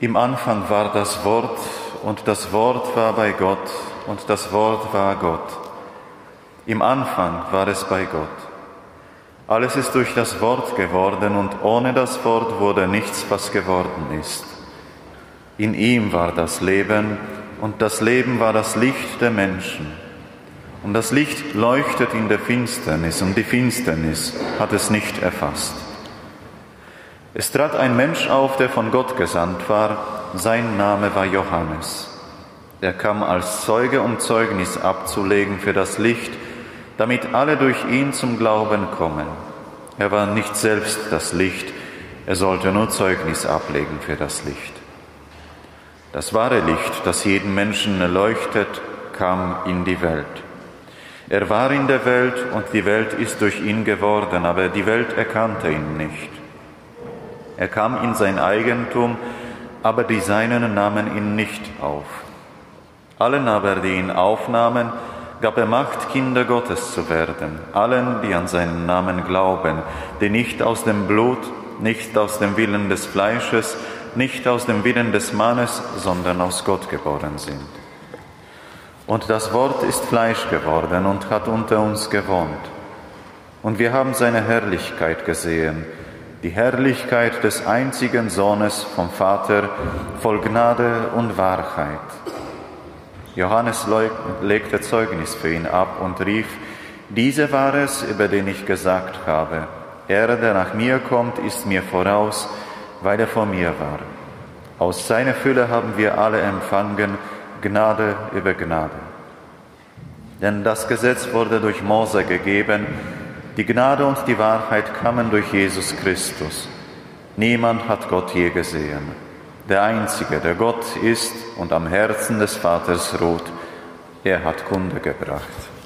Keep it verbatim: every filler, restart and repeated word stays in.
Im Anfang war das Wort, und das Wort war bei Gott, und das Wort war Gott. Im Anfang war es bei Gott. Alles ist durch das Wort geworden, und ohne das Wort wurde nichts, was geworden ist. In ihm war das Leben, und das Leben war das Licht der Menschen. Und das Licht leuchtet in der Finsternis, und die Finsternis hat es nicht erfasst. Es trat ein Mensch auf, der von Gott gesandt war. Sein Name war Johannes. Er kam als Zeuge, um Zeugnis abzulegen für das Licht, damit alle durch ihn zum Glauben kommen. Er war nicht selbst das Licht, er sollte nur Zeugnis ablegen für das Licht. Das wahre Licht, das jeden Menschen erleuchtet, kam in die Welt. Er war in der Welt, und die Welt ist durch ihn geworden, aber die Welt erkannte ihn nicht. Er kam in sein Eigentum, aber die Seinen nahmen ihn nicht auf. Allen aber, die ihn aufnahmen, gab er Macht, Kinder Gottes zu werden, allen, die an seinen Namen glauben, die nicht aus dem Blut, nicht aus dem Willen des Fleisches, nicht aus dem Willen des Mannes, sondern aus Gott geboren sind. Und das Wort ist Fleisch geworden und hat unter uns gewohnt. Und wir haben seine Herrlichkeit gesehen, die Herrlichkeit des einzigen Sohnes vom Vater, voll Gnade und Wahrheit. Johannes legte Zeugnis für ihn ab und rief: Dieser war es, über den ich gesagt habe: Er, der nach mir kommt, ist mir voraus, weil er vor mir war. Aus seiner Fülle haben wir alle empfangen, Gnade über Gnade. Denn das Gesetz wurde durch Mose gegeben, die Gnade und die Wahrheit kamen durch Jesus Christus. Niemand hat Gott je gesehen. Der Einzige, der Gott ist und am Herzen des Vaters ruht, er hat Kunde gebracht.